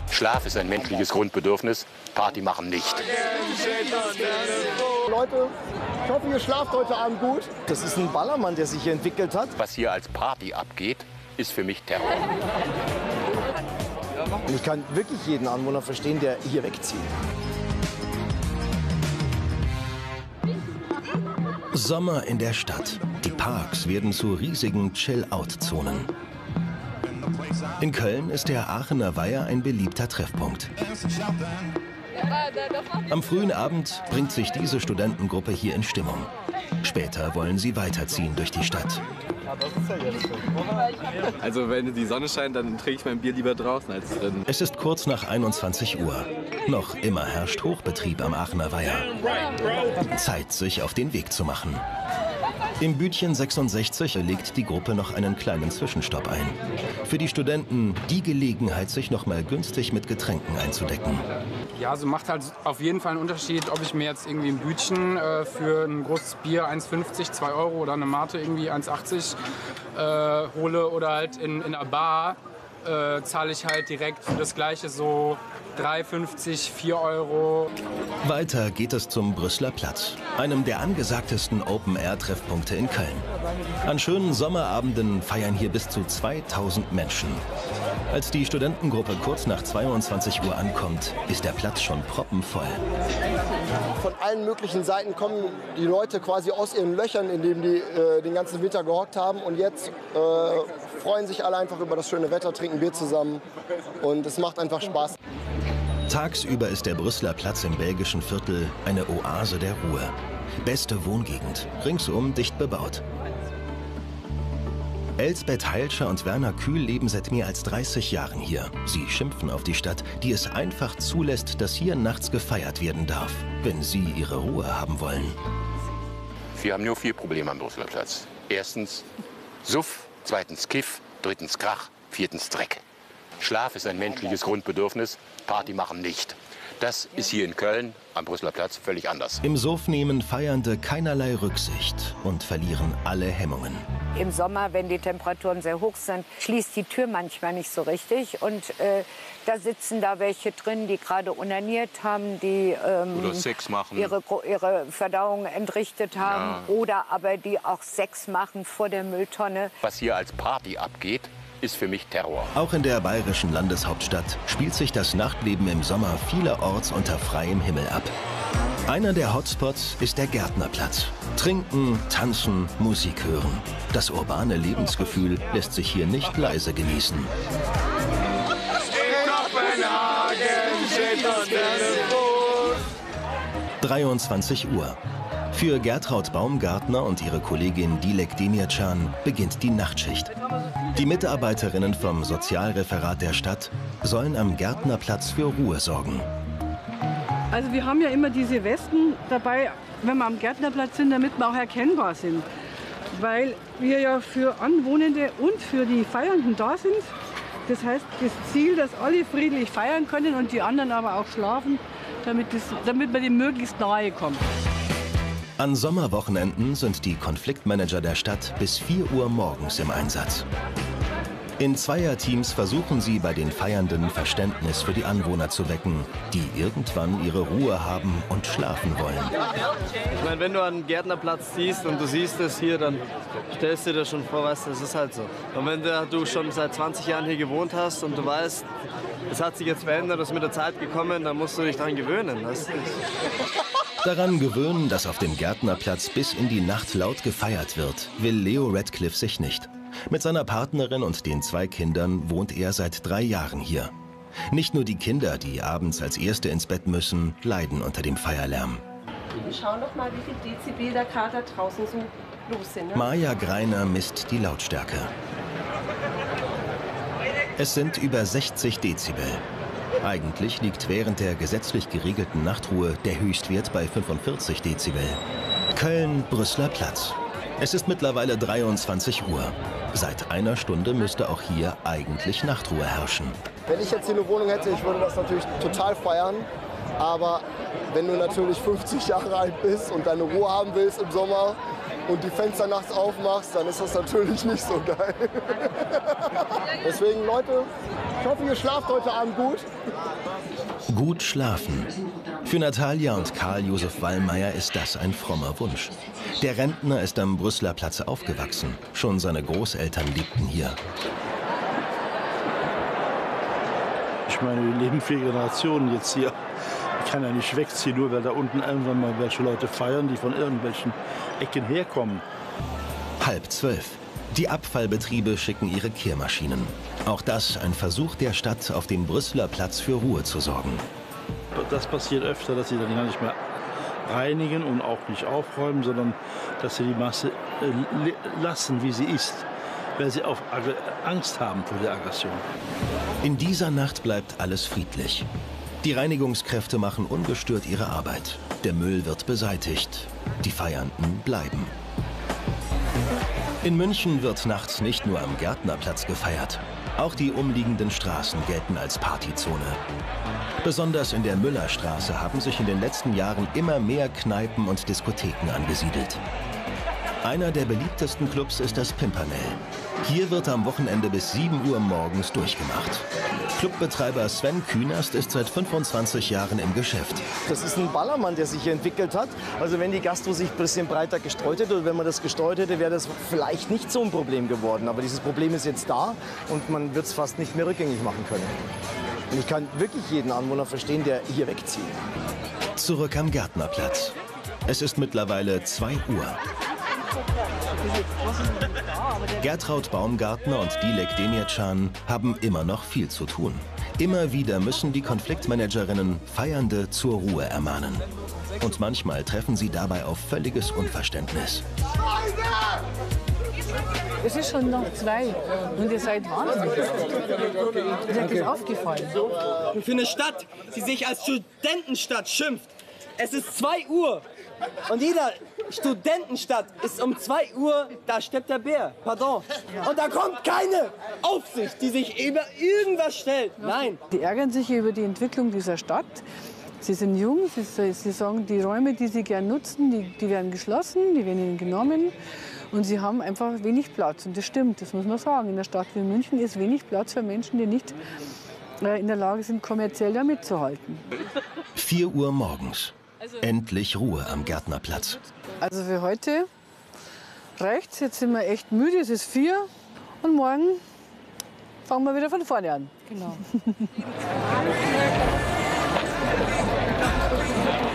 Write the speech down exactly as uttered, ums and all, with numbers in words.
Schlaf ist ein menschliches Grundbedürfnis, Party machen nicht. Leute, ich hoffe, ihr schlaft heute Abend gut. Das ist ein Ballermann, der sich hier entwickelt hat. Was hier als Party abgeht, ist für mich Terror. Und ich kann wirklich jeden Anwohner verstehen, der hier wegzieht. Sommer in der Stadt. Die Parks werden zu riesigen Chill-Out-Zonen. In Köln ist der Aachener Weiher ein beliebter Treffpunkt. Am frühen Abend bringt sich diese Studentengruppe hier in Stimmung. Später wollen sie weiterziehen durch die Stadt. Also wenn die Sonne scheint, dann trinke ich mein Bier lieber draußen als drin. Es ist kurz nach einundzwanzig Uhr. Noch immer herrscht Hochbetrieb am Aachener Weiher. Zeit, sich auf den Weg zu machen. Im Bütchen sechsundsechzig legt die Gruppe noch einen kleinen Zwischenstopp ein. Für die Studenten die Gelegenheit, sich noch mal günstig mit Getränken einzudecken. Ja, also macht halt auf jeden Fall einen Unterschied, ob ich mir jetzt irgendwie ein Bütchen äh, für ein großes Bier eins fünfzig, zwei Euro oder eine Mate irgendwie eins achtzig äh, hole oder halt in, in einer Bar äh, zahle ich halt direkt für das Gleiche so drei fünfzig, vier Euro. Weiter geht es zum Brüsseler Platz, einem der angesagtesten Open-Air-Treffpunkte in Köln. An schönen Sommerabenden feiern hier bis zu zweitausend Menschen. Als die Studentengruppe kurz nach zweiundzwanzig Uhr ankommt, ist der Platz schon proppenvoll. Von allen möglichen Seiten kommen die Leute quasi aus ihren Löchern, in denen die äh, den ganzen Winter gehockt haben. Und jetzt äh, freuen sich alle einfach über das schöne Wetter, trinken Bier zusammen. Und es macht einfach Spaß. Tagsüber ist der Brüsseler Platz im belgischen Viertel eine Oase der Ruhe. Beste Wohngegend, ringsum dicht bebaut. Elsbeth Heilscher und Werner Kühl leben seit mehr als dreißig Jahren hier. Sie schimpfen auf die Stadt, die es einfach zulässt, dass hier nachts gefeiert werden darf, wenn sie ihre Ruhe haben wollen. Wir haben nur vier Probleme am Brüsseler Platz. Erstens Suff, zweitens Kiff, drittens Krach, viertens Dreck. Schlaf ist ein menschliches Grundbedürfnis, Party machen nicht. Das ist hier in Köln am Brüsseler Platz völlig anders. Im Suff nehmen Feiernde keinerlei Rücksicht und verlieren alle Hemmungen. Im Sommer, wenn die Temperaturen sehr hoch sind, schließt die Tür manchmal nicht so richtig. Und äh, da sitzen da welche drin, die gerade onaniert haben, die ähm, oder Sex machen. Ihre, ihre Verdauung entrichtet haben. Ja. Oder aber die auch Sex machen vor der Mülltonne. Was hier als Party abgeht, ist für mich Terror. Auch in der bayerischen Landeshauptstadt spielt sich das Nachtleben im Sommer vielerorts unter freiem Himmel ab. Einer der Hotspots ist der Gärtnerplatz. Trinken, tanzen, Musik hören. Das urbane Lebensgefühl lässt sich hier nicht leise genießen. dreiundzwanzig Uhr. Für Gertraud Baumgartner und ihre Kollegin Dilek Demircan beginnt die Nachtschicht. Die Mitarbeiterinnen vom Sozialreferat der Stadt sollen am Gärtnerplatz für Ruhe sorgen. Also wir haben ja immer diese Westen dabei, wenn wir am Gärtnerplatz sind, damit wir auch erkennbar sind. Weil wir ja für Anwohnende und für die Feiernden da sind. Das heißt, das Ziel, dass alle friedlich feiern können und die anderen aber auch schlafen, damit, das, damit man dem möglichst nahe kommt. An Sommerwochenenden sind die Konfliktmanager der Stadt bis vier Uhr morgens im Einsatz. In Zweierteams versuchen sie bei den Feiernden Verständnis für die Anwohner zu wecken, die irgendwann ihre Ruhe haben und schlafen wollen. Ich meine, wenn du an den Gärtnerplatz ziehst und du siehst es hier, dann stellst du dir schon vor, weißt du, das ist halt so. Und wenn du schon seit zwanzig Jahren hier gewohnt hast und du weißt, es hat sich jetzt verändert, das ist mit der Zeit gekommen, dann musst du dich daran gewöhnen. Weißt du? Daran gewöhnen, dass auf dem Gärtnerplatz bis in die Nacht laut gefeiert wird, will Leo Radcliffe sich nicht. Mit seiner Partnerin und den zwei Kindern wohnt er seit drei Jahren hier. Nicht nur die Kinder, die abends als Erste ins Bett müssen, leiden unter dem Feierlärm. Wir schauen noch mal, wie viel Dezibel da gerade draußen so los sind. Ne? Maja Greiner misst die Lautstärke. Es sind über sechzig Dezibel. Eigentlich liegt während der gesetzlich geregelten Nachtruhe der Höchstwert bei fünfundvierzig Dezibel. Köln, Brüsseler Platz. Es ist mittlerweile dreiundzwanzig Uhr. Seit einer Stunde müsste auch hier eigentlich Nachtruhe herrschen. Wenn ich jetzt hier eine Wohnung hätte, ich würde das natürlich total feiern. Aber wenn du natürlich fünfzig Jahre alt bist und deine Ruhe haben willst im Sommer und die Fenster nachts aufmachst, dann ist das natürlich nicht so geil. Deswegen, Leute, Ich hoffe, ihr schlaft heute Abend gut. Gut schlafen. Für Natalia und Karl Josef Wallmeier ist das ein frommer Wunsch. Der Rentner ist am Brüsseler Platz aufgewachsen. Schon seine Großeltern lebten hier. Ich meine, wir leben vier Generationen jetzt hier. Ich kann ja nicht wegziehen, nur weil da unten irgendwann mal welche Leute feiern, die von irgendwelchen Ecken herkommen. Halb zwölf. Die Abfallbetriebe schicken ihre Kehrmaschinen. Auch das ein Versuch der Stadt, auf dem Brüsseler Platz für Ruhe zu sorgen. Das passiert öfter, dass sie dann gar nicht mehr reinigen und auch nicht aufräumen, sondern dass sie die Masse äh, lassen, wie sie ist, weil sie auf Angst haben vor der Aggression. In dieser Nacht bleibt alles friedlich. Die Reinigungskräfte machen ungestört ihre Arbeit. Der Müll wird beseitigt. Die Feiernden bleiben. In München wird nachts nicht nur am Gärtnerplatz gefeiert. Auch die umliegenden Straßen gelten als Partyzone. Besonders in der Müllerstraße haben sich in den letzten Jahren immer mehr Kneipen und Diskotheken angesiedelt. Einer der beliebtesten Clubs ist das Pimpernel. Hier wird am Wochenende bis sieben Uhr morgens durchgemacht. Clubbetreiber Sven Künast ist seit fünfundzwanzig Jahren im Geschäft. Das ist ein Ballermann, der sich hier entwickelt hat. Also wenn die Gastro sich ein bisschen breiter gestreut hätte oder wenn man das gestreut hätte, wäre das vielleicht nicht so ein Problem geworden. Aber dieses Problem ist jetzt da und man wird es fast nicht mehr rückgängig machen können. Und ich kann wirklich jeden Anwohner verstehen, der hier wegzieht. Zurück am Gärtnerplatz. Es ist mittlerweile zwei Uhr. Gertraud Baumgartner und Dilek Demircan haben immer noch viel zu tun. Immer wieder müssen die Konfliktmanagerinnen Feiernde zur Ruhe ermahnen. Und manchmal treffen sie dabei auf völliges Unverständnis. Es ist schon noch zwei und ihr seid wahnsinnig. Ist euch das aufgefallen? Und für eine Stadt, die sich als Studentenstadt schimpft, es ist zwei Uhr und jeder Studentenstadt ist um zwei Uhr, da steppt der Bär, pardon. Und da kommt keine Aufsicht, die sich über irgendwas stellt. Nein. Die ärgern sich über die Entwicklung dieser Stadt. Sie sind jung, sie, sie sagen, die Räume, die sie gern nutzen, die, die werden geschlossen, die werden ihnen genommen. Und sie haben einfach wenig Platz. Und das stimmt, das muss man sagen. In einer Stadt wie München ist wenig Platz für Menschen, die nicht äh, in der Lage sind, kommerziell da mitzuhalten. vier Uhr morgens. Endlich Ruhe am Gärtnerplatz. Also für heute reicht's. Jetzt sind wir echt müde. Es ist vier. Und morgen fangen wir wieder von vorne an. Genau.